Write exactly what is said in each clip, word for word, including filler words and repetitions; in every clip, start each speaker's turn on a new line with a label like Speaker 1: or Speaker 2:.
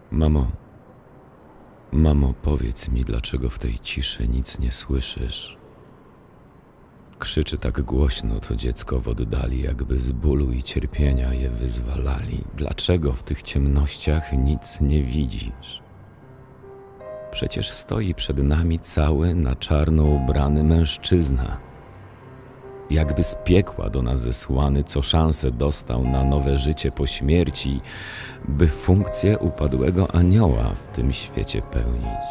Speaker 1: Mamo, mamo, powiedz mi, dlaczego w tej ciszy nic nie słyszysz? Krzyczy tak głośno to dziecko w oddali, jakby z bólu i cierpienia je wyzwalali. Dlaczego w tych ciemnościach nic nie widzisz? Przecież stoi przed nami cały na czarno ubrany mężczyzna. Jakby z piekła do nas zesłany, co szansę dostał na nowe życie po śmierci, by funkcję upadłego anioła w tym świecie pełnić.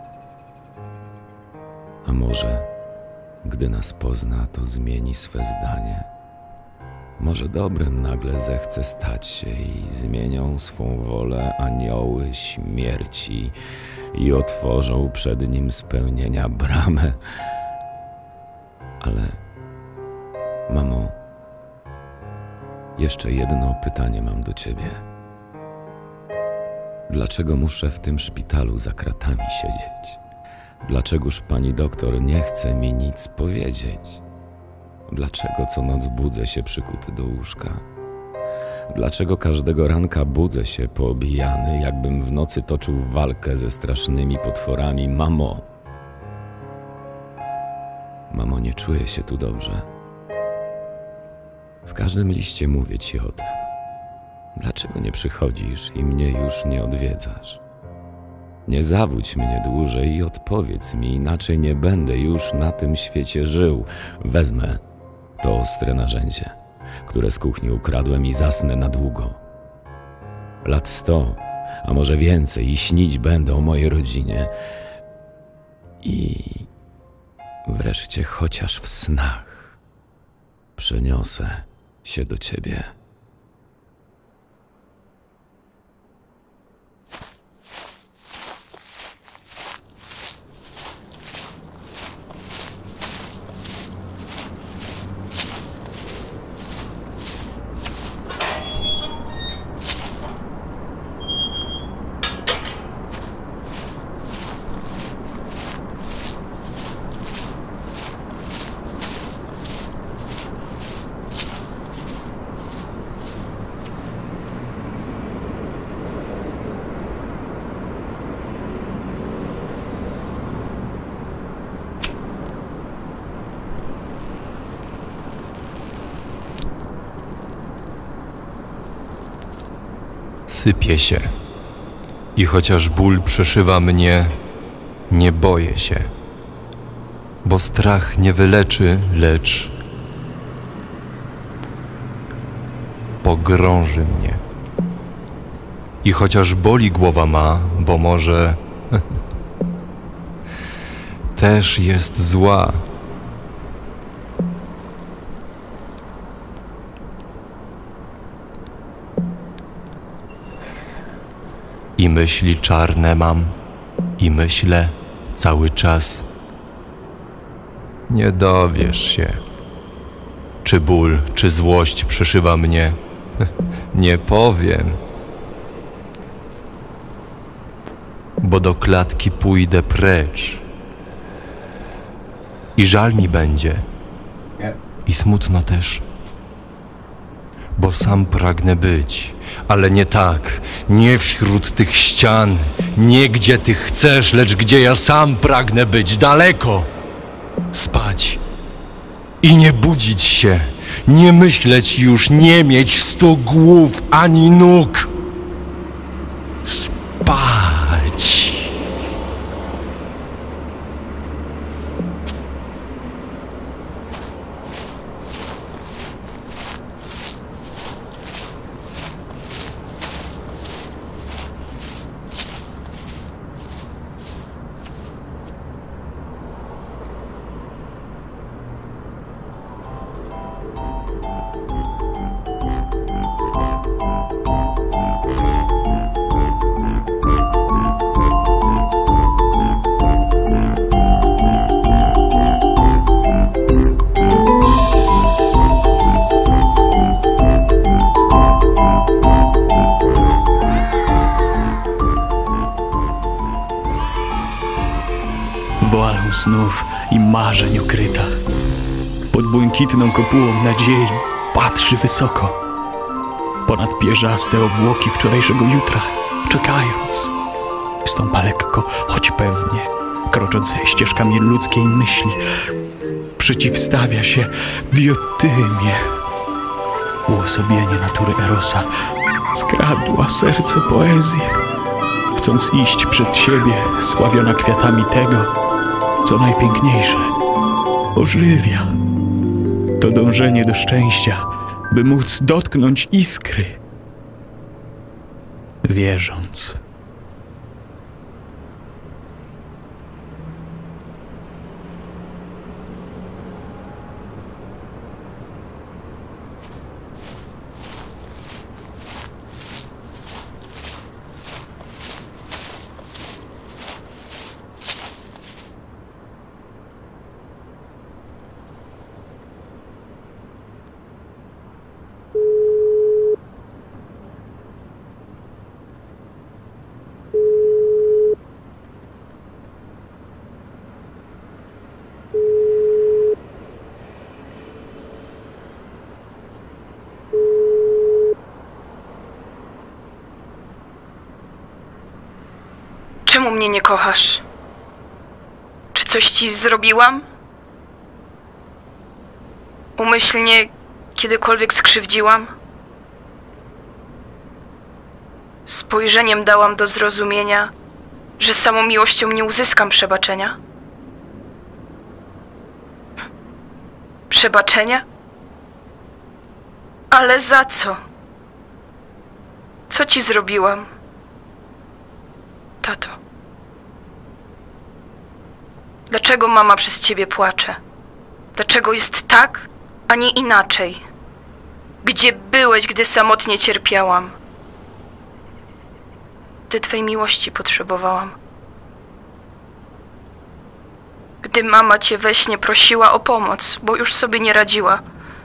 Speaker 1: A może, gdy nas pozna, to zmieni swe zdanie? Może dobrem nagle zechce stać się i zmienią swą wolę anioły śmierci i otworzą przed nim spełnienia bramę. Ale, mamo, jeszcze jedno pytanie mam do ciebie. Dlaczego muszę w tym szpitalu za kratami siedzieć? Dlaczegoż pani doktor nie chce mi nic powiedzieć? Dlaczego co noc budzę się przykuty do łóżka? Dlaczego każdego ranka budzę się poobijany, jakbym w nocy toczył walkę ze strasznymi potworami? Mamo! Mamo, nie czuję się tu dobrze. W każdym liście mówię ci o tym. Dlaczego nie przychodzisz i mnie już nie odwiedzasz? Nie zawódź mnie dłużej i odpowiedz mi, inaczej nie będę już na tym świecie żył. Wezmę to ostre narzędzie, które z kuchni ukradłem, i zasnę na długo. Lat sto, a może więcej, i śnić będę o mojej rodzinie. I wreszcie chociaż w snach przeniosę się do ciebie.
Speaker 2: Sypię się i chociaż ból przeszywa mnie, nie boję się, bo strach nie wyleczy, lecz pogrąży mnie. I chociaż boli głowa ma, bo może też jest zła. I myśli czarne mam, i myślę cały czas. Nie dowiesz się, czy ból, czy złość przeszywa mnie. Nie powiem, bo do klatki pójdę precz. I żal mi będzie, i smutno też, bo sam pragnę być, ale nie tak, nie wśród tych ścian, nie gdzie ty chcesz, lecz gdzie ja sam pragnę być, daleko. Spać i nie budzić się, nie myśleć już, nie mieć stu głów ani nóg. Spać.
Speaker 3: Wolę snów i marzeń ukryta. Pod błękitną kopułą nadziei patrzy wysoko, ponad pierzaste obłoki wczorajszego jutra, czekając, stąpa lekko, choć pewnie, krocząc ścieżkami ludzkiej myśli. Przeciwstawia się Diotymie. Uosobienie natury Erosa skradła serce poezję, chcąc iść przed siebie, sławiona kwiatami tego, co najpiękniejsze, ożywia. To dążenie do szczęścia, by móc dotknąć iskry, wierząc.
Speaker 4: Czemu mnie nie kochasz? Czy coś ci zrobiłam? Umyślnie kiedykolwiek skrzywdziłam? Spojrzeniem dałam do zrozumienia, że samą miłością nie uzyskam przebaczenia? Przebaczenia? Ale za co? Co ci zrobiłam? Tato. Dlaczego mama przez ciebie płacze? Dlaczego jest tak, a nie inaczej? Gdzie byłeś, gdy samotnie cierpiałam? Gdy twej miłości potrzebowałam. Gdy mama cię we śnie prosiła o pomoc, bo już sobie nie radziła.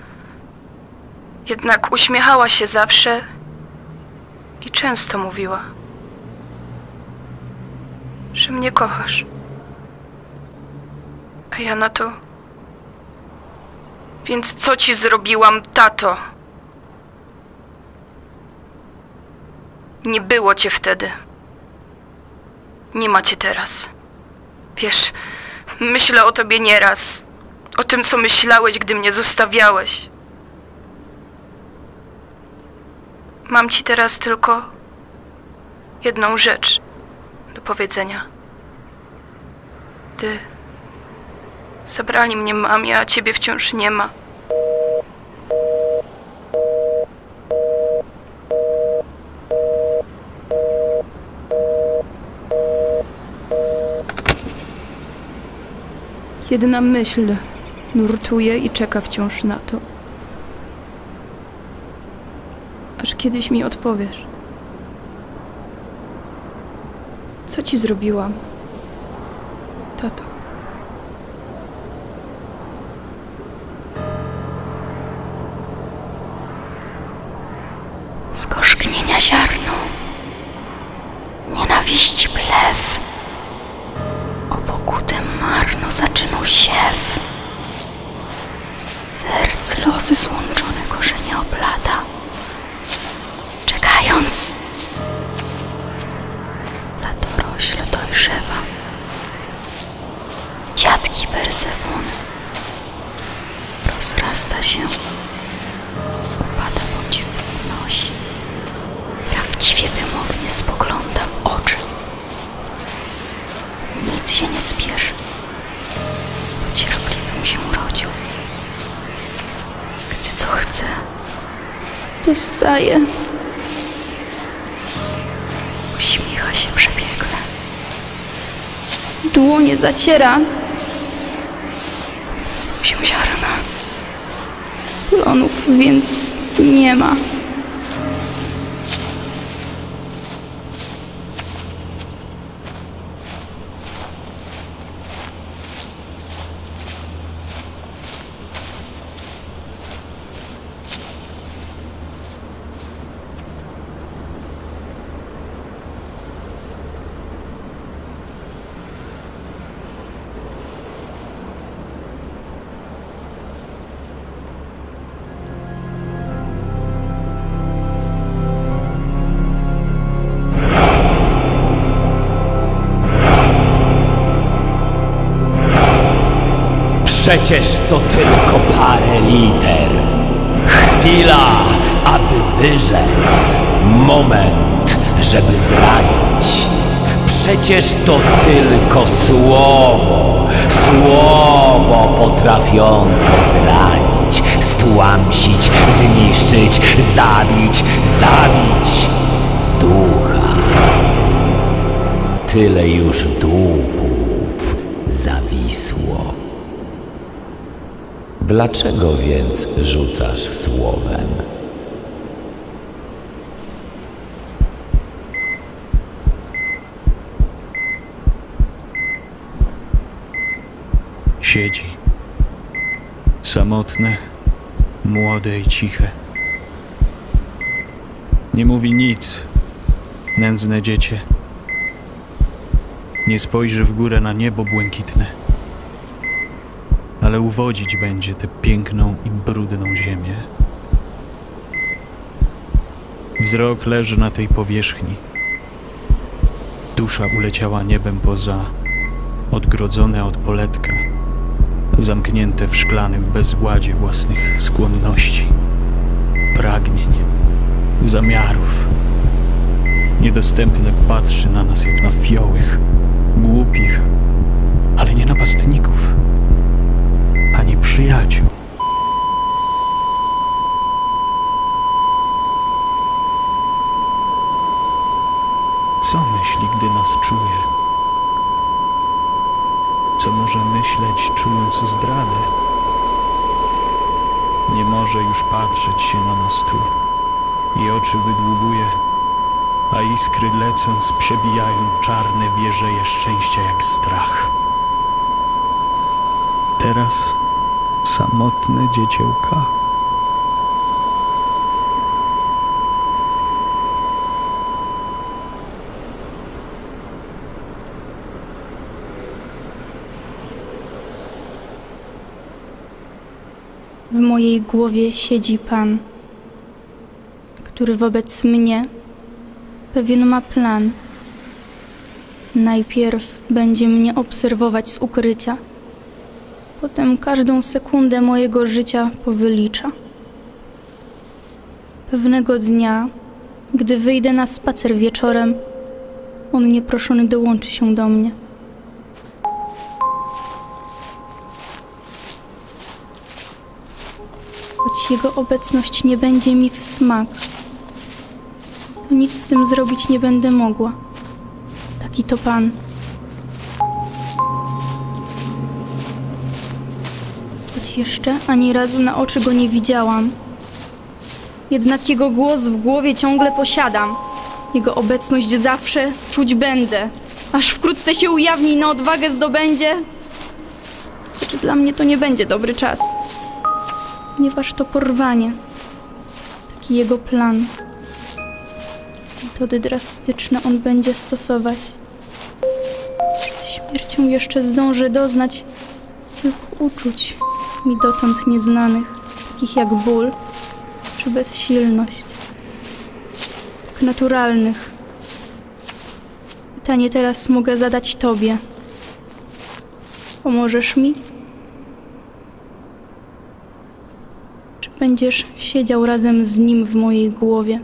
Speaker 4: Jednak uśmiechała się zawsze i często mówiła, że mnie kochasz. A ja na to... Więc co ci zrobiłam, tato? Nie było cię wtedy. Nie ma cię teraz. Wiesz, myślę o tobie nieraz. O tym, co myślałeś, gdy mnie zostawiałeś. Mam ci teraz tylko jedną rzecz do powiedzenia. Ty... Zabrali mnie mamie, a ciebie wciąż nie ma.
Speaker 5: Jedna myśl nurtuje i czeka wciąż na to, aż kiedyś mi odpowiesz. Co ci zrobiłam, tato?
Speaker 6: Skorzgnienia ziarno, nienawiści plew, o pokutę marno zaczynał siew. Serc losy złączone korzenie oplata, czekając. Latorośle dojrzewa, dziadki Persefony, rozrasta się, opada bądź wznosi. Prawdziwie wymownie spogląda w oczy. Nic się nie spieszy, bo cierpliwym się urodził. Gdy co chce, dostaje. Uśmiecha się przepiękle. Dłonie zaciera. Zbył się ziarna. Plonów więc nie ma.
Speaker 7: Przecież to tylko parę liter. Chwila, aby wyrzec. Moment, żeby zranić. Przecież to tylko słowo. Słowo potrafiące zranić, stłamsić, zniszczyć, zabić, zabić ducha. Tyle już duchów zawisło. Dlaczego więc rzucasz słowem?
Speaker 3: Siedzi. Samotne, młode i ciche. Nie mówi nic, nędzne dziecię. Nie spojrzy w górę na niebo błękitne, ale uwodzić będzie tę piękną i brudną ziemię. Wzrok leży na tej powierzchni. Dusza uleciała niebem poza, odgrodzone od poletka, zamknięte w szklanym bezładzie własnych skłonności, pragnień, zamiarów. Niedostępne patrzy na nas jak na fiołych, głupich, ale nie napastników, ani przyjaciół. Co myśli, gdy nas czuje? Co może myśleć, czując zdradę? Nie może już patrzeć się na nas tu i oczy wydłubuje, a iskry lecąc przebijają czarne wieżeje szczęścia jak strach. Teraz samotne dzieciełka.
Speaker 5: W mojej głowie siedzi Pan, który wobec mnie pewien ma plan. Najpierw będzie mnie obserwować z ukrycia, potem każdą sekundę mojego życia powylicza. Pewnego dnia, gdy wyjdę na spacer wieczorem, on nieproszony dołączy się do mnie. Choć jego obecność nie będzie mi w smak, to nic z tym zrobić nie będę mogła. Taki to Pan. Choć jeszcze ani razu na oczy go nie widziałam, jednak jego głos w głowie ciągle posiadam. Jego obecność zawsze czuć będę, aż wkrótce się ujawni i na odwagę zdobędzie. Lecz dla mnie to nie będzie dobry czas, ponieważ to porwanie, taki jego plan. Metody drastyczne on będzie stosować. Przed śmiercią jeszcze zdąży doznać kilku uczuć mi dotąd nieznanych, takich jak ból czy bezsilność, tak naturalnych. Pytanie teraz mogę zadać Tobie. Pomożesz mi? Czy będziesz siedział razem z nim w mojej głowie?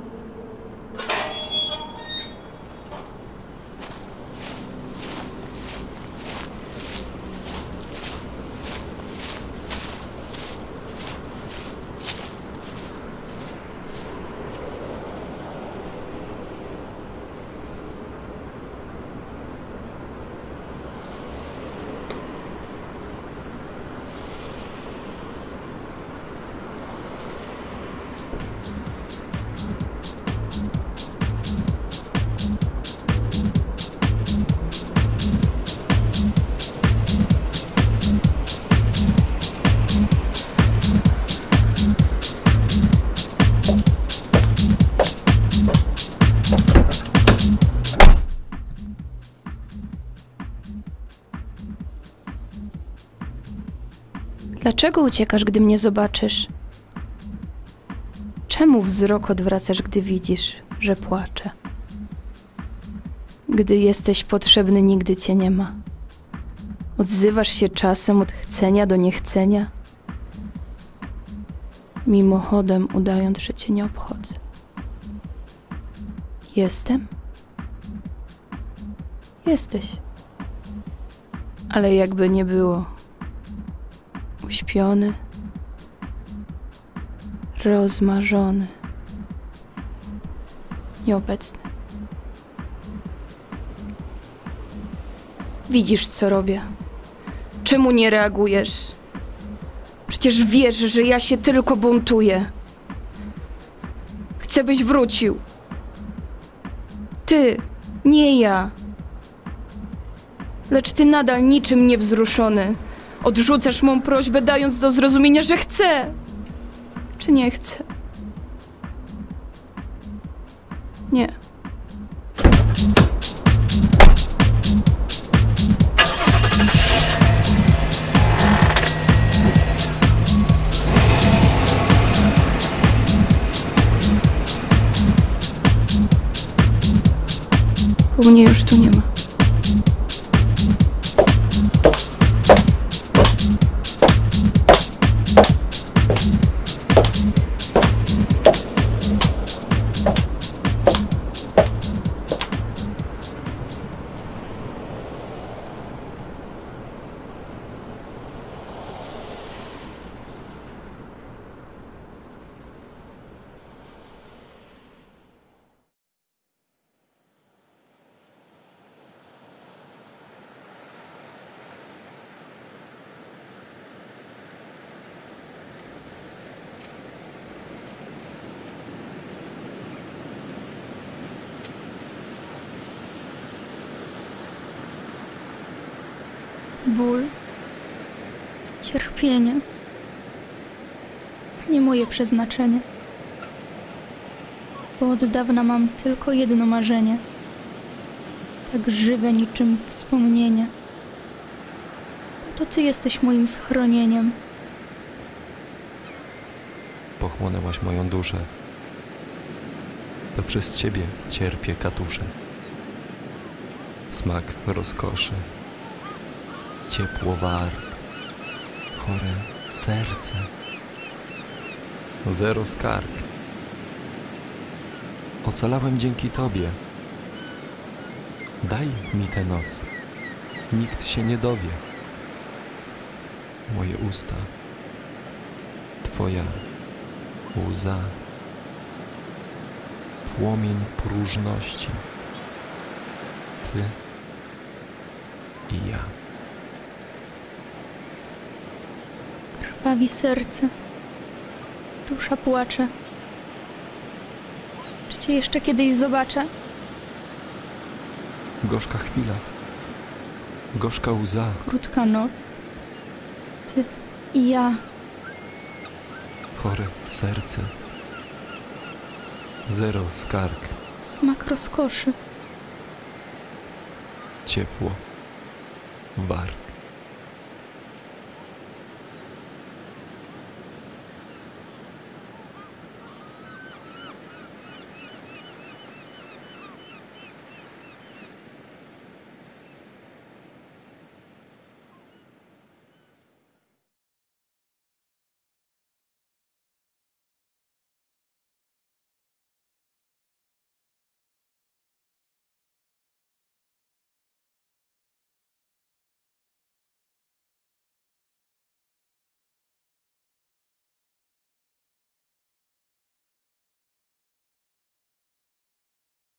Speaker 4: Dlaczego uciekasz, gdy mnie zobaczysz? Czemu wzrok odwracasz, gdy widzisz, że płaczę? Gdy jesteś potrzebny, nigdy cię nie ma. Odzywasz się czasem od chcenia do niechcenia, mimochodem udając, że cię nie obchodzę. Jestem? Jesteś. Ale jakby nie było. Uśpiony, rozmarzony, nieobecny. Widzisz, co robię. Czemu nie reagujesz? Przecież wiesz, że ja się tylko buntuję. Chcę, byś wrócił. Ty, nie ja. Lecz ty nadal niczym niewzruszony. Odrzucasz mą prośbę, dając do zrozumienia, że chcę. Czy nie chcę? Nie. Bo mnie już tu nie ma.
Speaker 5: Ból, cierpienie. Nie moje przeznaczenie. Bo od dawna mam tylko jedno marzenie. Tak żywe niczym wspomnienie. To ty jesteś moim schronieniem.
Speaker 2: Pochłonęłaś moją duszę. To przez ciebie cierpię, katusze. Smak rozkoszy, ciepło warg, chore serce, zero skarg. Ocalałem dzięki tobie. Daj mi tę noc, nikt się nie dowie. Moje usta, twoja łza, płomień próżności, ty i ja.
Speaker 5: Krwawi serce, dusza płacze. Czy cię jeszcze kiedyś zobaczę?
Speaker 2: Gorzka chwila, gorzka łza,
Speaker 5: Krótka noc, ty i ja.
Speaker 2: chore serce, zero skarg,
Speaker 5: Smak rozkoszy.
Speaker 2: ciepło warg.